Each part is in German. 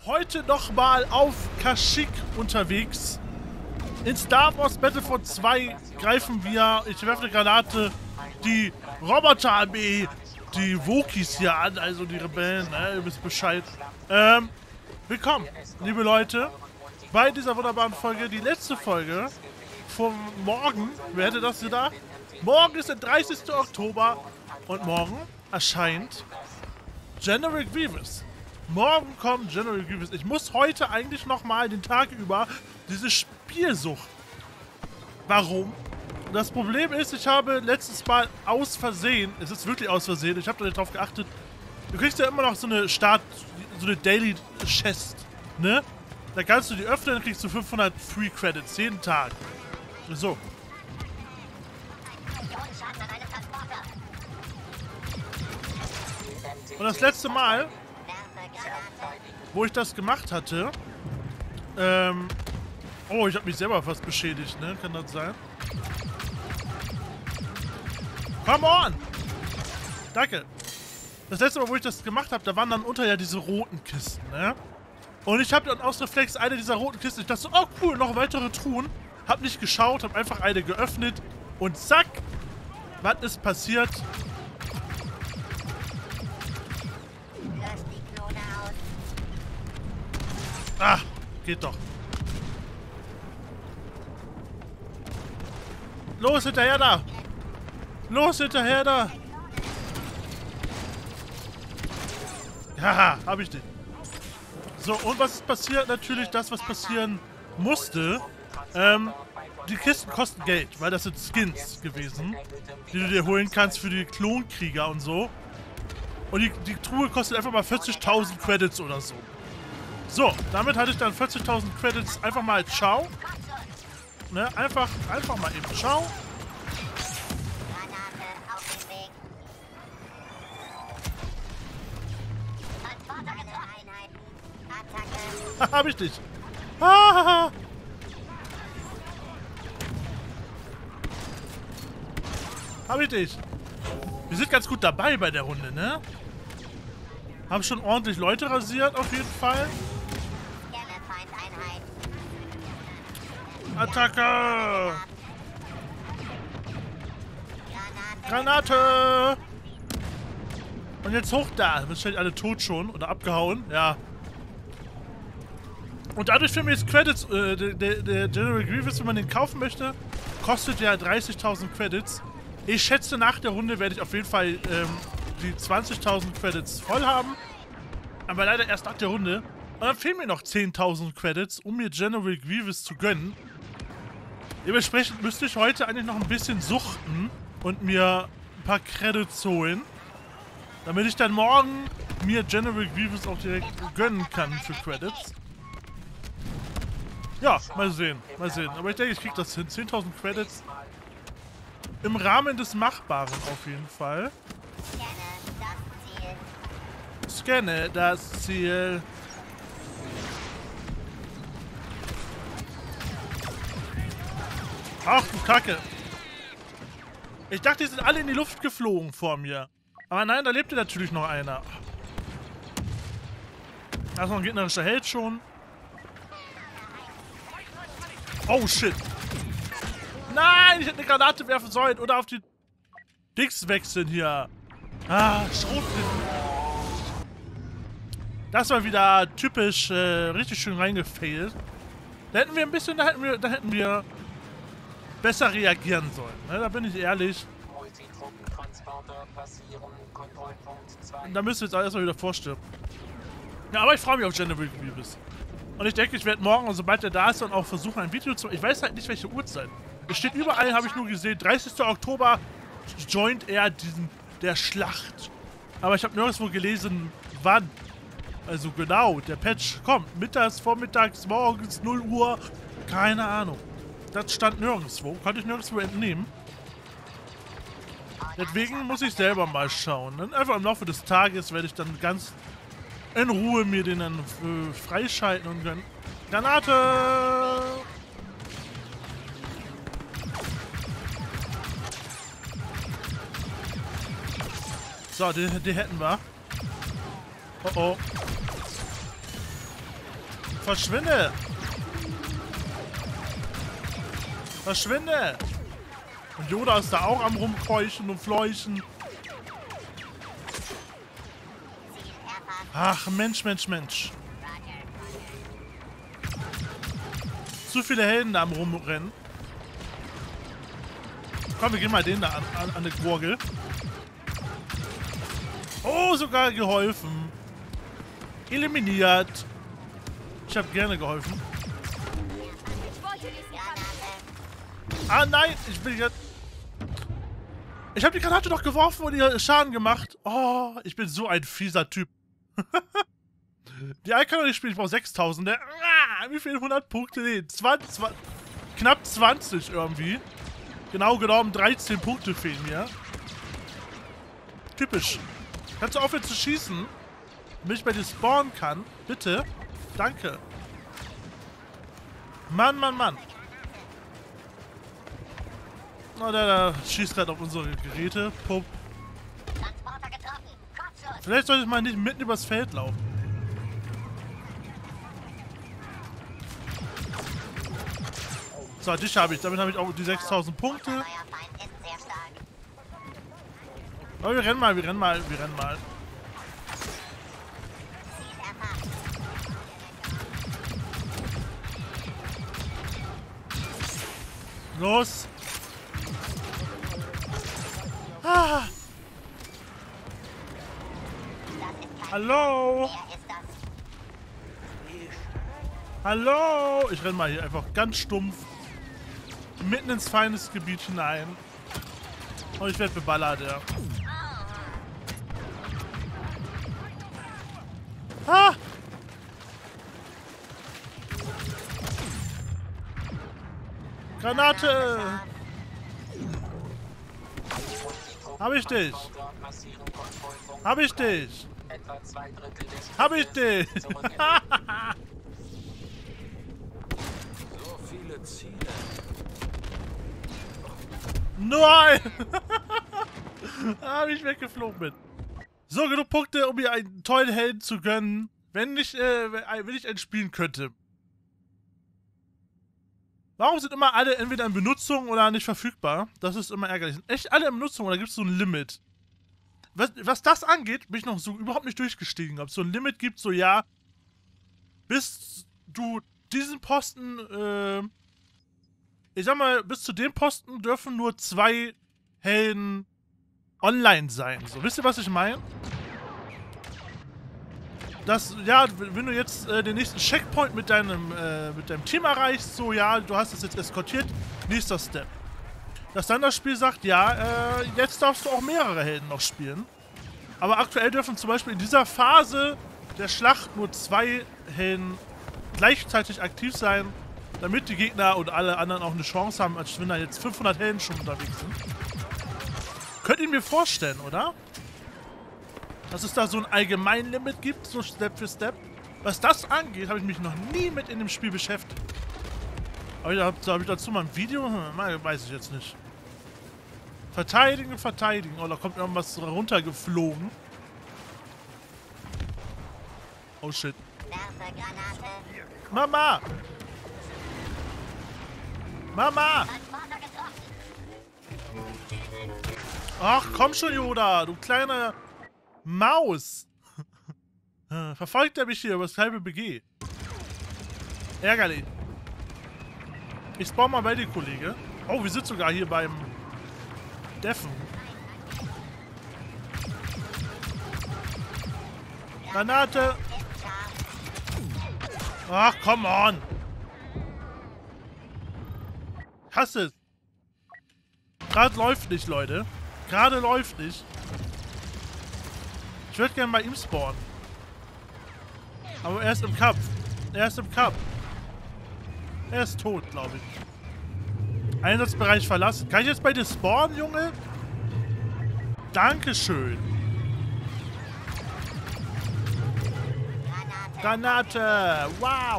Heute nochmal auf Kashyyyk unterwegs. In Star Wars Battlefront 2 greifen wir, ich werfe eine Granate, die Roboterarmee, die Wokies hier an, also die Rebellen, ne? Ihr wisst Bescheid. Willkommen, liebe Leute, bei dieser wunderbaren Folge, die letzte Folge vom Morgen. Wer hätte das gedacht? Morgen ist der 30. Oktober und morgen erscheint General Grievous. Morgen kommt General Grievous. Ich muss heute eigentlich nochmal den Tag über diese Spielsucht. Warum? Das Problem ist, ich habe letztes Mal aus Versehen, es ist wirklich aus Versehen, ich habe da nicht drauf geachtet, du kriegst ja immer noch so eine so eine Daily Chest, ne? Da kannst du die öffnen, dann kriegst du 500 Free Credits jeden Tag. So. Und das letzte Mal, wo ich das gemacht hatte, oh, ich habe mich selber fast beschädigt, ne? Kann das sein? Come on! Danke. Das letzte Mal, wo ich das gemacht habe, da waren dann unter ja diese roten Kisten, ne? Und ich habe dann aus Reflex eine dieser roten Kisten, ich dachte so, oh cool, noch weitere Truhen. Hab nicht geschaut, hab einfach eine geöffnet und zack! Was ist passiert? Ah, geht doch. Los, hinterher da! Los, hinterher da! Haha, hab ich den. So, und was ist passiert? Natürlich das, was passieren musste. Die Kisten kosten Geld, weil das sind Skins gewesen, die du dir holen kannst für die Klonkrieger und so. Und die Truhe kostet einfach mal 40.000 Credits oder so. So, damit hatte ich dann 40.000 Credits einfach mal ciao. Ne, einfach mal eben ciao. Hab ich dich. Ah. Hab ich dich. Wir sind ganz gut dabei bei der Runde, ne? Haben schon ordentlich Leute rasiert, auf jeden Fall. Attacke! Granate! Und jetzt hoch da. Wahrscheinlich alle tot schon oder abgehauen. Ja. Und dadurch für mich Credits, der General Grievous, wenn man den kaufen möchte, kostet ja 30.000 Credits. Ich schätze, nach der Runde werde ich auf jeden Fall die 20.000 Credits voll haben. Aber leider erst nach der Runde. Und dann fehlen mir noch 10.000 Credits, um mir General Grievous zu gönnen. Dementsprechend müsste ich heute eigentlich noch ein bisschen suchten und mir ein paar Credits holen. Damit ich dann morgen mir General Grievous auch direkt gönnen kann für Credits. Ja, mal sehen, mal sehen. Aber ich denke, ich kriege das hin. 10.000 Credits im Rahmen des Machbaren auf jeden Fall. Scanne das Ziel. Ach du Kacke. Ich dachte, die sind alle in die Luft geflogen vor mir. Aber nein, da lebte natürlich noch einer. Da ist noch ein gegnerischer Held schon. Oh shit. Nein, ich hätte eine Granate werfen sollen oder auf die Dings wechseln hier. Ah, Schrotflinten. Das war wieder typisch richtig schön reingefailt. Da hätten wir ein bisschen, da hätten wir besser reagieren sollen. Ne, da bin ich ehrlich. Da müsst ihr jetzt erstmal wieder vorstellen. Ja, aber ich freue mich auf General Grievous. Und ich denke, ich werde morgen, sobald er da ist, dann auch versuchen, ein Video zu machen. Ich weiß halt nicht, welche Uhrzeit. Es steht überall, habe ich nur gesehen, 30. Oktober joint er der Schlacht. Aber ich habe nirgendwo gelesen, wann. Also genau, der Patch kommt. Mittags, vormittags, morgens, 0 Uhr. Keine Ahnung. Das stand nirgendwo. Konnte ich nirgendwo entnehmen. Deswegen muss ich selber mal schauen. Dann einfach im Laufe des Tages werde ich dann ganz in Ruhe mir den dann freischalten und gönnen. Granate! So, die hätten wir. Oh oh. Verschwinde! Verschwinde! Und Yoda ist da auch am rumkeuchen und fleuchen. Ach, Mensch, Mensch, Mensch. Zu viele Helden da am Rumrennen. Komm, wir gehen mal den da an die Gurgel. Oh, sogar geholfen. Eliminiert. Ich habe gerne geholfen. Ah, nein, ich bin jetzt... Ich habe die Granate doch geworfen und ihr Schaden gemacht. Oh, ich bin so ein fieser Typ. Die Ei kann doch nicht spielen, ich brauche 6000. Wie viele 100 Punkte? Nee, 20, knapp 20 irgendwie. Genau genommen 13 Punkte fehlen mir. Typisch. Kannst du aufhören zu schießen? Damit ich bei dir spawnen kann? Bitte? Danke. Mann, Mann, Mann. Oh, der schießt gerade auf unsere Geräte. Pup. Vielleicht sollte ich mal nicht mitten übers Feld laufen. So, dich habe ich. Damit habe ich auch die 6000 Punkte. Aber wir rennen mal, wir rennen mal, wir rennen mal. Los! Ah. Hallo! Hallo! Ich renn mal hier einfach ganz stumpf mitten ins Feindesgebiet hinein. Und ich werde beballert, ja. Ah! Granate! Hab ich dich! Hab ich dich! Hab ich dich! So viele Ziele. Nein! Wie ich weggeflogen bin. So, genug Punkte, um mir einen tollen Helden zu gönnen. Wenn ich einen spielen könnte. Warum sind immer alle entweder in Benutzung oder nicht verfügbar? Das ist immer ärgerlich. Sind echt alle in Benutzung oder gibt es so ein Limit? Was das angeht, bin ich noch so überhaupt nicht durchgestiegen. Ob es so ein Limit gibt, so ja, bis du diesen Posten, ich sag mal, bis zu dem Posten dürfen nur 2 Helden online sein. So, wisst ihr, was ich meine? Das, ja, wenn du jetzt den nächsten Checkpoint mit deinem Team erreichst, so, ja, du hast es jetzt eskortiert, nächster Step. Dass dann das Spiel sagt, ja, jetzt darfst du auch mehrere Helden noch spielen. Aber aktuell dürfen zum Beispiel in dieser Phase der Schlacht nur 2 Helden gleichzeitig aktiv sein, damit die Gegner und alle anderen auch eine Chance haben, als wenn da jetzt 500 Helden schon unterwegs sind. Könnt ihr mir vorstellen, oder? Dass es da so ein Allgemeinlimit gibt, so Step für Step. Was das angeht, habe ich mich noch nie mit in dem Spiel beschäftigt. Aber habe ich dazu mal ein Video? Weiß ich jetzt nicht. Verteidigen, verteidigen. Oh, da kommt irgendwas runtergeflogen. Oh shit. Mama! Mama! Ach, komm schon, Yoda, du kleine Maus! Verfolgt er mich hier über das halbe BG? Ärgerlich. Ich spawn mal bei dir, Kollege. Oh, wir sind sogar hier beim Deffen. Granate! Ach, come on! Hasse es! Gerade läuft nicht, Leute. Gerade läuft nicht. Ich würde gerne bei ihm spawnen. Aber er ist im Kampf. Er ist im Kampf. Er ist tot, glaube ich. Einsatzbereich verlassen. Kann ich jetzt bei dir spawnen, Junge? Dankeschön. Granate. Wow.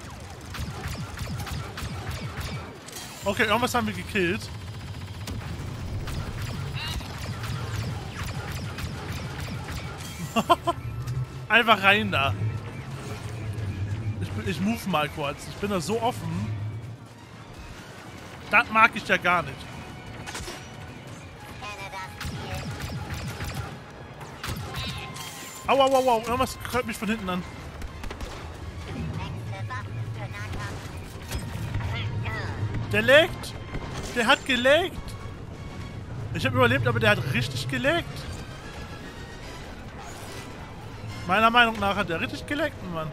Okay, irgendwas haben wir gekillt. Einfach rein da. Ich move mal kurz. Ich bin da so offen. Das mag ich ja gar nicht. Au, au, au, au. Irgendwas krallt mich von hinten an. Der legt. Der hat gelegt. Ich habe überlebt, aber der hat richtig gelegt. Meiner Meinung nach hat der richtig gelegt, Mann.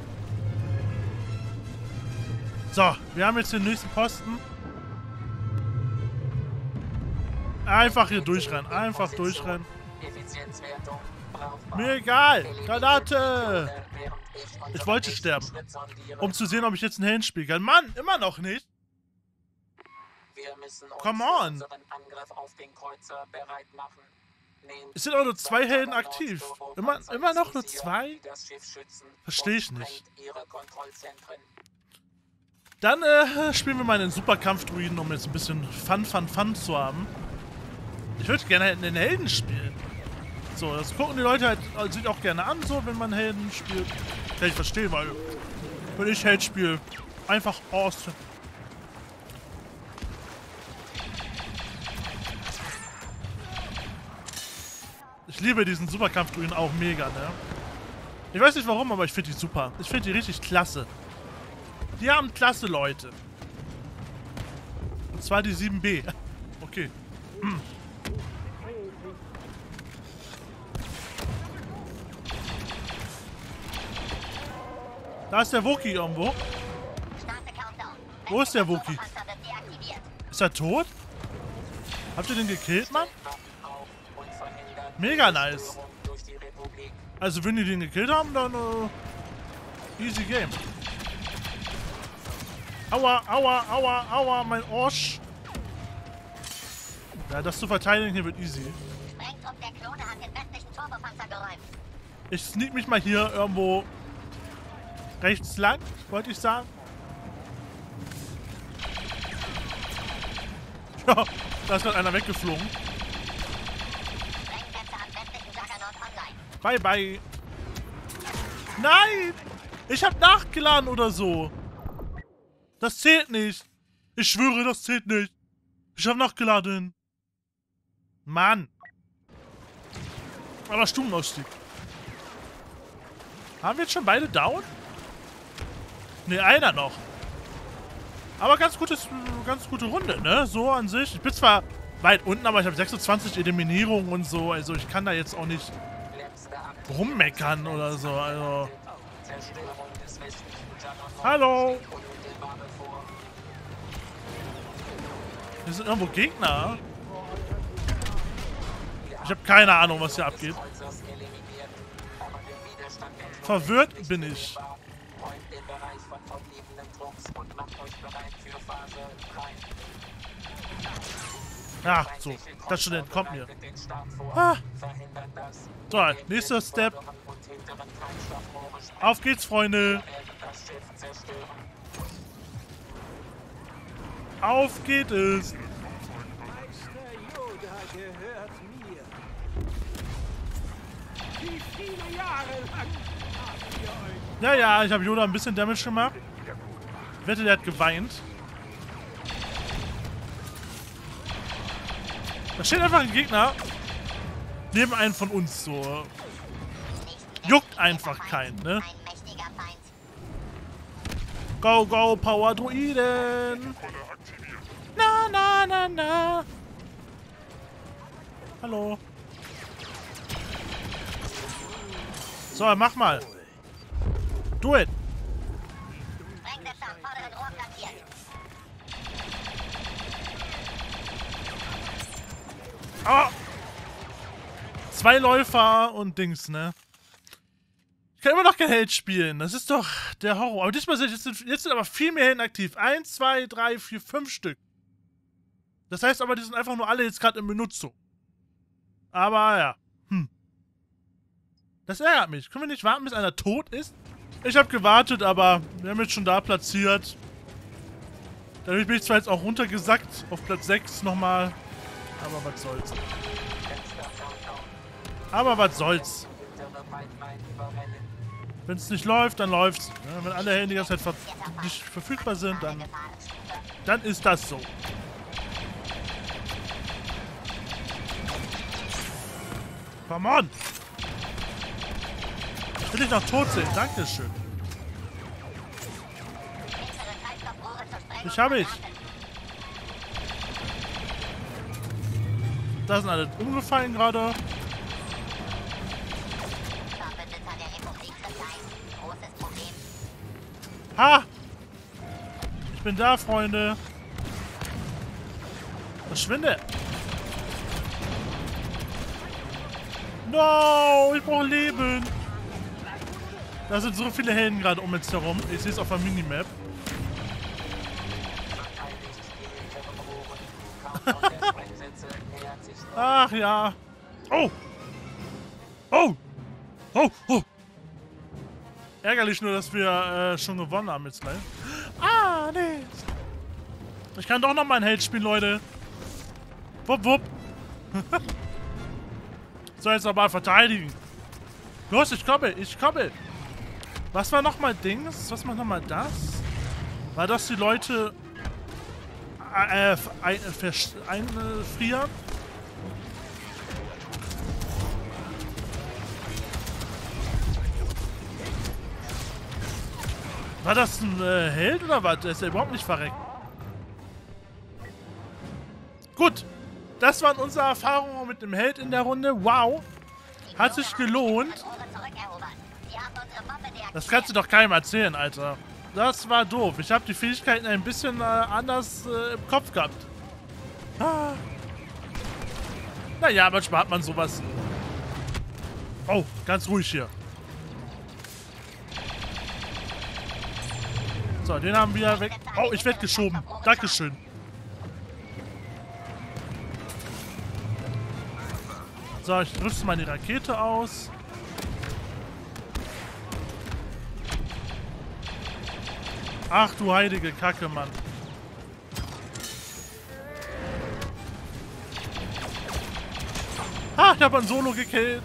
So, wir haben jetzt den nächsten Posten. Einfach hier durchrennen. Einfach durchrennen. Mir egal. Granate. Ich wollte sterben. Um zu sehen, ob ich jetzt einen Helden spielen kann. Mann, immer noch nicht. Come on. Es sind auch nur 2 Helden aktiv. Immer noch nur 2? Verstehe ich nicht. Dann spielen wir mal einen Superkampfdruiden, um jetzt ein bisschen Fun zu haben. Ich würde gerne einen Helden spielen. So, das gucken die Leute halt sich auch gerne an, so, wenn man Helden spielt. Kann ich verstehen, weil wenn ich Held spiele, einfach awesome. Ich liebe diesen Superkampfdruiden auch mega, ne? Ich weiß nicht warum, aber ich finde die super. Ich finde die richtig klasse. Die haben klasse Leute. Und zwar die 7B. Okay. Hm. Da ist der Wookie irgendwo. Wo ist der Wookie? Ist er tot? Habt ihr den gekillt, Mann? Mega nice. Also wenn die den gekillt haben, dann easy game. Aua, aua, aua, aua, mein Arsch. Ja, das zu verteidigen hier wird easy. Ich sneak mich mal hier irgendwo rechts lang, wollte ich sagen. Ja, da ist gerade einer weggeflogen. Bye, bye. Nein! Ich hab nachgeladen oder so. Das zählt nicht. Ich schwöre, das zählt nicht. Ich hab nachgeladen. Mann. Aber Stummenausstieg. Haben wir jetzt schon beide down? Ne, einer noch. Aber ganz gute Runde, ne? So an sich. Ich bin zwar weit unten, aber ich habe 26 Eliminierungen und so. Also ich kann da jetzt auch nicht rummeckern oder so. Also. Hallo. Hier sind irgendwo Gegner. Ich habe keine Ahnung, was hier abgeht. Verwirrt bin ich. Ach, so. Das Student kommt mir. Ah. So, nächster Step. Auf geht's, Freunde. Auf geht es. Ja, ja, ich habe Yoda ein bisschen Damage gemacht. Ich wette, der hat geweint. Da steht einfach ein Gegner neben einem von uns so. Juckt einfach keinen, ne? Go, go, Power Druiden! Na, na, na, na! Hallo. So, mach mal. Do it! Oh. 2 Läufer und Dings, ne? Ich kann immer noch kein Held spielen. Das ist doch der Horror. Aber diesmal sind jetzt sind aber viel mehr Helden aktiv. 1, 2, 3, 4, 5 Stück. Das heißt aber, die sind einfach nur alle jetzt gerade in Benutzung. Aber ja. Das ärgert mich. Können wir nicht warten, bis einer tot ist? Ich habe gewartet, aber wir haben jetzt schon da platziert. Dadurch bin ich zwar jetzt auch runtergesackt auf Platz 6 nochmal. Aber was soll's. Aber was soll's. Wenn es nicht läuft, dann läuft's. Ja, wenn alle Helden die ganze Zeit nicht verfügbar sind, dann ist das so. Come on! Ich will dich noch tot sehen. Dankeschön. Ich habe ich. Da sind alle umgefallen gerade. Ha! Ich bin da, Freunde. Verschwinde! No! Ich brauche Leben! Da sind so viele Helden gerade um uns herum. Ich sehe es auf der Minimap. Ach ja. Oh! Oh! Oh! Oh! Ärgerlich nur, dass wir schon gewonnen haben jetzt gleich. Ah, nee. Ich kann doch noch mal ein Held spielen, Leute. Wupp, wupp. So, jetzt aber verteidigen. Los, ich komme, ich komme. Was war nochmal Dings? Was war nochmal das? War das die Leute einfrieren? War das ein Held oder was? Der ist ja überhaupt nicht verreckt. Gut. Das waren unsere Erfahrungen mit dem Held in der Runde. Wow. Hat sich gelohnt. Das kannst du doch keinem erzählen, Alter. Das war doof. Ich habe die Fähigkeiten ein bisschen anders im Kopf gehabt. Ah. Naja, manchmal hat man sowas. Oh, ganz ruhig hier. So, den haben wir weg. Oh, ich werde geschoben. Dankeschön. So, ich rüste meine Rakete aus. Ach du heilige Kacke, Mann. Ah, ich habe ein Solo gekillt.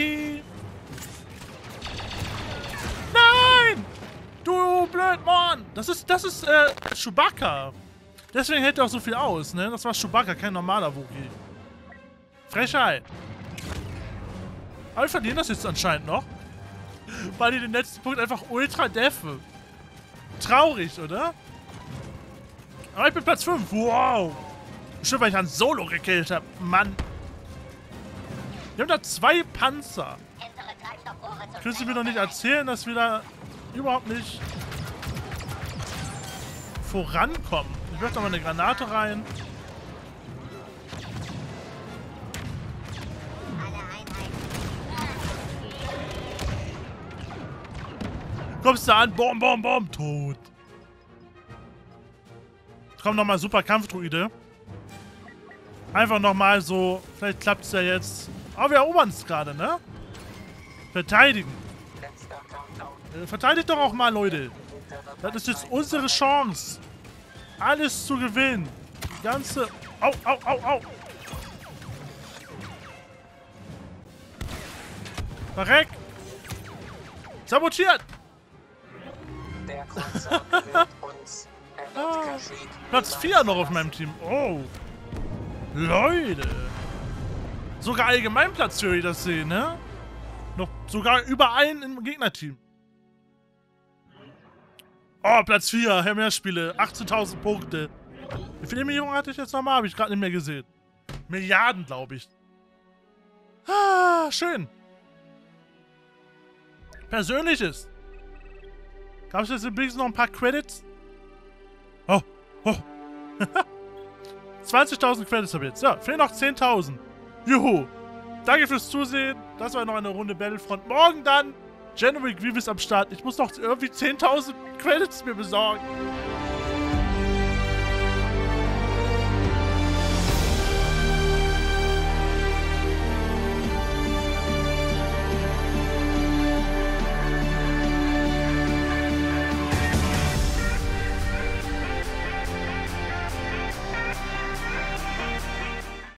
Nein! Du Blödmann! Das ist Chewbacca. Deswegen hält er auch so viel aus, ne? Das war Chewbacca, kein normaler Wookie. Frechheit. Aber wir verlieren das jetzt anscheinend noch. Weil die den letzten Punkt einfach ultra deffen. Traurig, oder? Aber ich bin Platz 5. Wow. Schön, weil ich Han Solo gekillt habe. Mann. Wir haben da 2 Panzer. Können Sie mir doch nicht erzählen, dass wir da überhaupt nicht vorankommen. Ich werfe da mal eine Granate rein. Kommst du an? Bom, bom, bom. Tot. Komm nochmal, super Kampfdruide. Einfach nochmal so. Vielleicht klappt es ja jetzt. Aber wir erobern es gerade, ne? Verteidigen. Verteidigt doch auch mal, Leute. Das ist jetzt unsere Chance. Alles zu gewinnen. Die ganze... Au, au, au, au. Verreck. Sabotiert. Der Kreuzer gehört uns. Platz 4 noch auf meinem Team. Oh. Leute. Sogar allgemein Platz 4, wie ich das sehe, ne? Noch sogar über einen im Gegnerteam. Oh, Platz 4, Mehr-Spiele. 18.000 Punkte. Wie viele Millionen hatte ich jetzt nochmal? Habe ich gerade nicht mehr gesehen. Milliarden, glaube ich. Ah, schön. Persönliches. Gab es jetzt übrigens noch ein paar Credits? Oh, oh. 20.000 Credits habe ich jetzt. Ja, fehlen noch 10.000. Juhu. Danke fürs Zusehen. Das war noch eine Runde Battlefront. Morgen dann General Grievous am Start. Ich muss noch irgendwie 10.000 Credits mir besorgen.